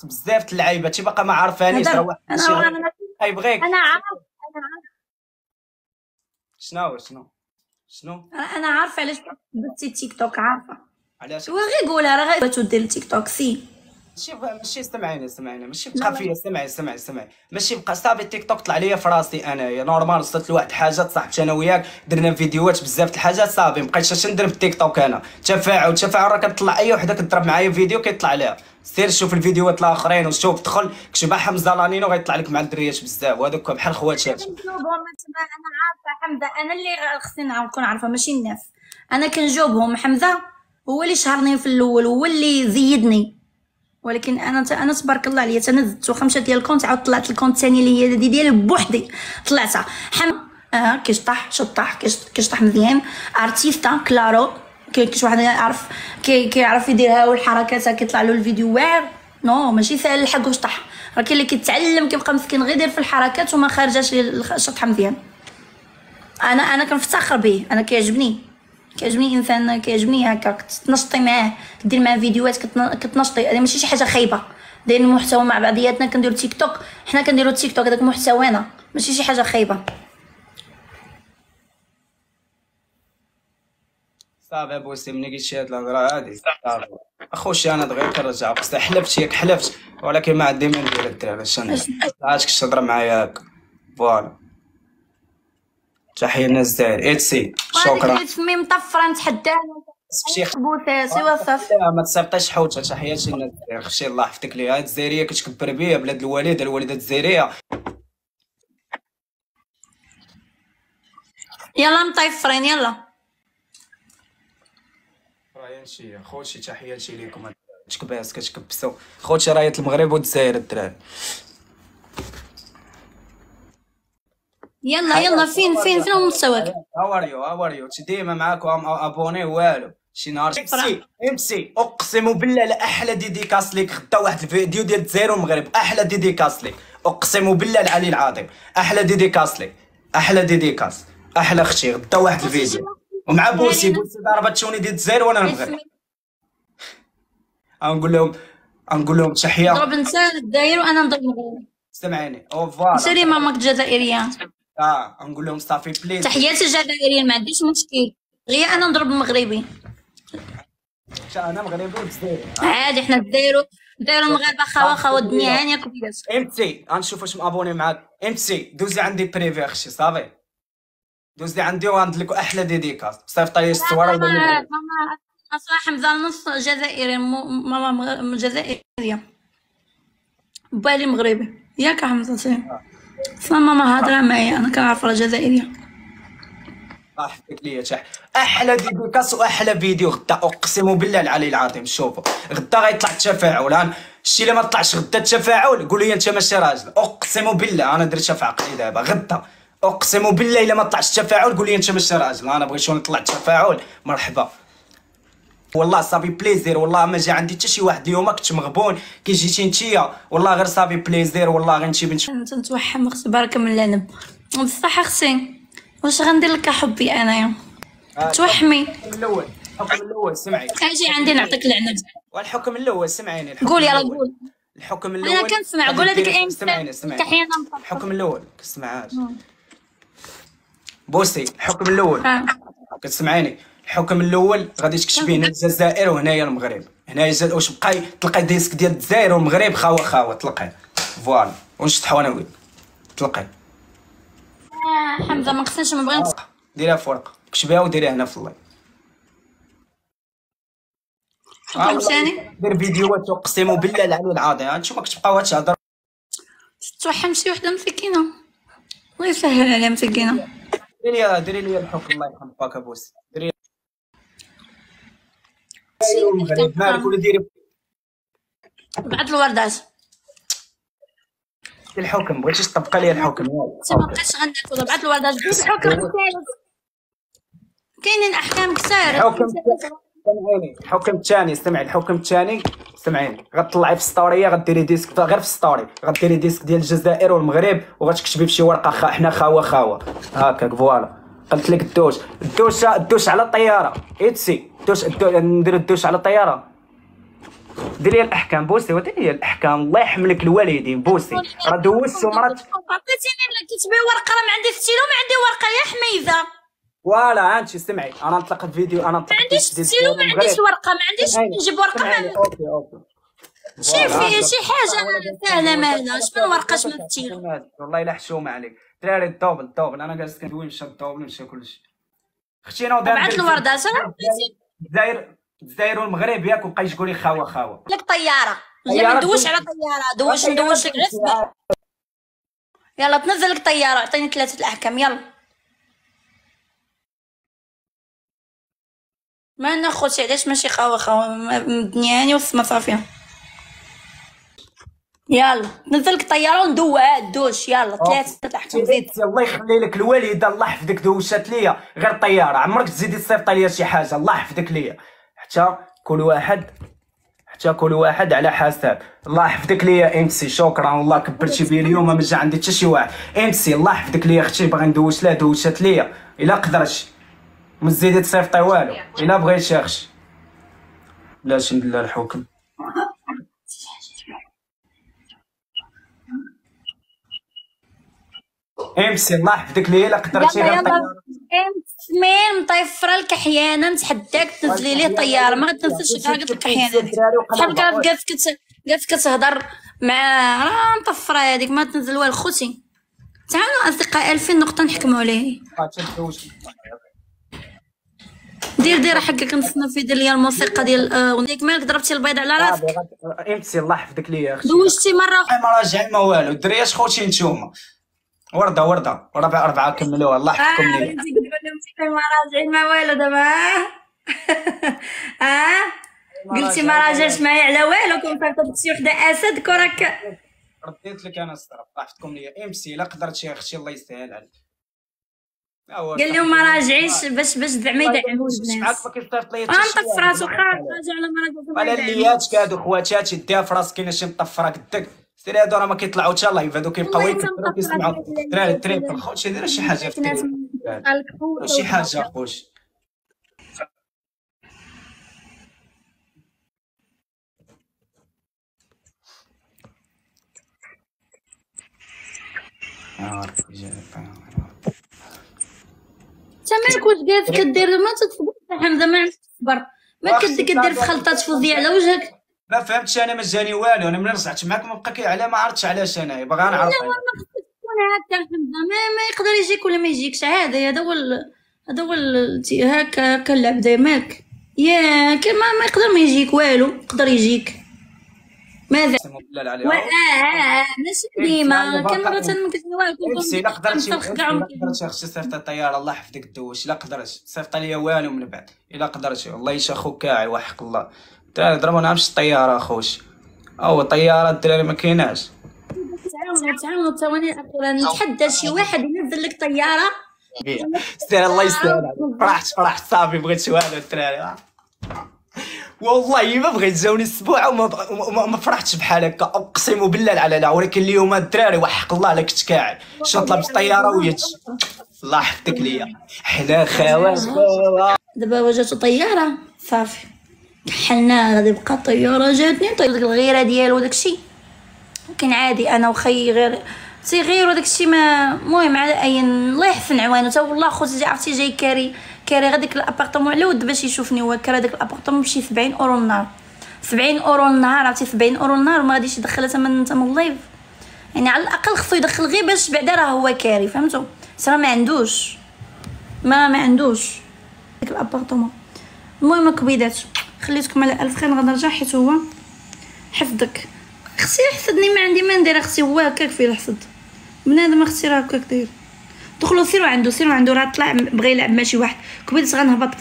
بزاف د اللعيبه تي باقا ما عارفانيش راه واحد شي غيبغيك. انا عارف شنو انا عارفه علاش بديتي تيك توك، عارفه. علاش غير قولها، راه غير تدير التيك توك سي. ماشي سمعيني ماشي بقى فيا. سمعي ماشي بقى صافي. تيك توك طلع ليا في راسي انايا نورمال. وصلت لواحد الحاجه صاحبتي انا وياك درنا فيديوهات بزاف د الحاجات صافي. مبقيتش اش ندير بالتيك توك انا. تفاعل راه كتطلع اي وحده كتضرب معايا فيديو كيطلع لها. سير شوف الفيديوهات الاخرين وشوف دخل كتب حمزه لانينو غيطلع لك مع الدريات بزاف وهذوك بحال خواتات. انا عارفه حمزه، انا اللي خصني نكون عارفه ماشي الناس. انا كنجاوبهم، حمزه هو اللي شهرني في الاول، هو اللي زيدني. ولكن انا تبارك الله عليا تنزلت واخا مشات ليا الكونت عاود طلعت الكونت الثاني اللي هي ديالي بوحدي طلعتها. كيشطح مزيان. ارتيستا كلارو كاين شي واحد يعرف كيعرف يديرها والحركات كيطلع له الفيديو واعر. نو ماشي ساهل الحق وشطح، راه كاين اللي كيتعلم كيبقى مسكين غير يدير في الحركات وما خارجاش الشطح مزيان. انا كنفتخر به، انا كيعجبني انسان، كيعجبني هكا تنشطي معاه، دير معاه فيديوهات كتنشطي. هذه ماشي شي حاجه خايبه. داير المحتوى مع بعضياتنا، كنديرو تيك توك، حنا كنديرو تيك توك هذاك محتوانا، ماشي شي حاجه خايبه. صافي بوسي ملي قلتي هاد الهضره هادي صافي اخوشي انا دغيا كنرجع بصح حلفت ياك حلفت ولكن ما عندي ما ندير الدراري. عرفتك تهضر معايا هكا فوالا. تحيه للناس الجزائر اتسي شكرا. فمي مطفره نتحداها بوثاسي وصف. لا ما تصيفطيش حوته. تحياتي للناس الجزائر خشي الله يحفظك ليها. الجزائريه كتكبر بيا بلاد الوالده الجزائريه. يلا مطيفرين يلا راهي نمشي خوتي. تحياتي ليكم تكباس كتكبسوا خوتي. رايه المغرب والجزائر الدراري. يلا فين هو مستواك؟ هاوريو ديما معاكم ابوني والو شي نهار امسي اقسم بالله لا احلى ديديكاس ليك غدا واحد الفيديو ديال الجزائر والمغرب. احلى ديديكاس ليك اقسم بالله العلي العظيم. احلى ديديكاس ليك احلى اختي غدا واحد الفيديو ومع بوسي ضربت شوني ديال الجزائر وانا المغرب. نقول لهم تحيه. ضرب انت الجزائر وانا نضرب المغرب. سمعيني او فوالا سيري ماماك الجزائريه. نقول لهم صافي بليز. تحياتي الجزائريين ما عنديش مشكل، غير انا نضرب المغربي. انا مغربي وجزائري عادي. حنا الجزائر المغاربه خوا الدنيا هانيه كبيرات. امتي غنشوف واش مابوني معاك. امتي دوزي عندي بريفي اختي صافي. دوزي عندي وغندير لك احلى ديديكاس صيفط لي الصوره ولا ماما اصلا حمزه نص جزائري، ماما جزائريه بالي مغربي ياك حمزه. سير اصلا ماما هضره معايا انا كنعرف راه جزائريه. حفظك ليا احلى ديديكاس واحلى فيديو غدا اقسم بالله العلي العظيم. شوفوا غدا غيطلع التفاعل. الشيء اللي ما طلعش غدا التفاعل قول لي انت ماشي راجل. اقسم بالله انا درتها في عقلي دابا غدا. اقسم بالله الا ما طلعش التفاعل قول لي انت ماشي راجل. انا بغيت شلون نطلع التفاعل مرحبا والله صافي بليزير. والله ما جا عندي حتى شي واحد اليوم كنت مغبون كي جيتي نتيا والله غير صافي بليزير. والله غير نمشي انت نتوحم اختي بارك من العنب بصح اختي. واش غندير لك حبي انايا توحمي. الحكم الاول سمعي. اجي عندي نعطيك العنب. والحكم الاول سمعيني. قول يلا قول. الحكم الاول انا كنسمع. قول هذيك الايام. سمعيني كحيانه الحكم الاول كتسمعهاش بوسي. الحكم الاول كتسمعيني. الحكم الاول غادي تكتبي هنا الجزائر وهنايا المغرب. هنايا واش بقاي تلقاي ديسك ديال الجزائر والمغرب خاوه تلقاي فوالا ونشطحوا انا وياك تلقاي. حمزه ما خصناش ما بغيتش ديريها في ورقه كتبيها وديريها هنا في اللايف. فهمتني. دير فيديوهات اقسم بالله العلي العظيم. انتوما كتبقاو تهضر توحم شي وحده مسكينه الله يسهل عليها مسكينه. ديري لي الحكم الله يرحم باك ابوس. ديري مالك ولا ديري بعد الوردات الحكم. بغيتي تطبقي لي الحكم ما بقيتش غناكل بعد الوردات. الحكم كاينين احكام كثار. الحكم الثاني سمعي. الحكم الثاني سمعيني. غتطلعي في ستوريه غديري ديسك غير في ستوري غديري ديسك ديال الجزائر والمغرب وغتكتبي بشي ورقه حنا خاوه هكاك فوالا. قلت لك الدوش على الطياره اتسي ندير الدوش على الطياره. ديري الاحكام بوسي وديري الاحكام الله يحملك الوالدين بوسي راه دوزتو مرات عطيتيني كتبي ورقه راه ما عندي ستيلو ما عندي ورقه يا حميده فوالا انت سمعي انا نطلق الفيديو انا نطلق ما عنديش ستيلو ما عنديش ورقه ما عنديش نجيب ورقه اوكي شي حاجه سهله مالها شنو ورقه شنو ستيلو والله الا حشومه عليك دراري الدوبل انا جالس كندوي مشى الدوبل مشى كلشي اختي نوض بعت الوردات الجزائر والمغرب ياك وبقى تقولي خاوه لك طياره ما ندوش على طياره ندوش لك غير يلا تنزل لك طياره عطيني 3 الاحكام يلا ما ناخذش علاش ماشي خاوه مدنياني والسما صافيه يلا نزل لك طياره وندوها دوش يلا 3 الاحكام زيد الله يخلي لك الوالده الله يحفظك دوشات ليا غير طياره عمرك تزيدي تصيفطي ليا شي حاجه الله يحفظك ليا حتى كل واحد على حساب الله يحفظك ليا امسي شكرا والله كبرتي بيا اليوم ما جا عندي حتى شي واحد امسي الله يحفظك ليا اختي باغي ندوش لها دوشات ليا الا قدرتي ما تزيدي تصيفطي والو الا بغيتي اختي لاش ندير الحكم امسي الله يحفظك ليا الا قدرتي غير طياره سمين مطيفره لك احيانا نتحداك تنزلي ليه طياره ما غتنساش قلت لك احيانا بحال قالت كتهضر مع راه مطفره هذيك ما تنزل والو خوتي تعاونوا اصدقاء 2000 نقطه نحكموا عليه دير حقك نصنا في ديال الموسيقى ديال ديك مالك ضربتي البيض على راسك امسي الله يحفظك ليا اختي دوشتي مره ما راجع ما والو الدريات خوتي نتوما ورده ربعه كملوها الله يحفظكم ليا ما راجعين ما والو دابا قلتي ما راجعش معايا على والو كون صيفطت شي وحده اسد كراك رديت لك انا الصرف الله يحفظكم ليا امسي الا قدرتي اختي الله يسهل عليك قال لهم ما راجعينش باش زعما يدعموا الناس ما كيصيفط ليا نطف راسو راجع على مرا على الليات كادو خواتاتي ديها في راسك كاينه شي مطفره قدك سيري هادو راه ما كيطلعوا حتى لايف هادو كيبقاو يكثروا كيسمعوا الدراري التريبل خوتي دير شي حاجه في شي حاجه خوتي مالك واش جالس كدير ما تصبر حمزه ما عرفتش تصبر ما كدير في خلطات فوزيه على وجهك ما فهمتش انا ما جاني والو انا ملي رجعت معاك ما بقى على ما عرفتش علاش انا باغي نعرف لا ما خصك تكون هكا حمزه ما يقدر يجيك ولا ما يجيكش عادي هذا هو هكا اللعب داير مالك ياك ما يقدر ما يجيك والو يقدر يجيك ماذا ماشي ديما كان مرة ما كنتي لا قدرتي اختي صيفط الطياره الله يحفظك دوش لا قدرتي صيفط ليا والو من بعد الا قدرتي والله يشا خوك كاعي وحق الله الدراري ضربونا مش الطياره اخوش او طياره الدراري ما كايناش تعاونوا الثواني الاخيره نتحدى شي واحد ينزل لك طياره سير الله يسهل فرحت صافي بغيت والو الدراري والله ما بغيت جاوني الاسبوع وما فرحتش بحال هكا اقسم بالله على لا ولكن اليوم الدراري وحق الله لا كنت كاعي شنو طلبت طياره ويجي الله يحفظك ليا حنا خاوات دابا وجاتو طياره صافي كحلنا غادي يبقى طياره جاتني طيب الغيره ديالو داكشي ولكن عادي انا وخي غير تيغيروا داكشي ما المهم على اي الله يحسن عوانو تا والله خوتي عرفتي جاي كاري غاديك الابارطمون على ود باش يشوفني هو كاري هذاك الابارطمون بشي 70 اورو النهار 70 اورو النهار عرفتي 70 اورو النهار ما غاديش يدخلها ثمن اللايف يعني على الاقل خصو يدخل غير باش بعدا راه هو كاري فهمتوا راه ما عندوش داك الابارطمون المهم كبيدات خليتكم على الف خير غادي نرجع حيت هو حفظك اختي يحسدني ما عندي ما ندير اختي هو هكاك فيه الحسد بنادم اختي راه هكاك داير دخلوا سيروا عنده راه طلع بغى يلعب مع شي واحد كبيدات غنهبط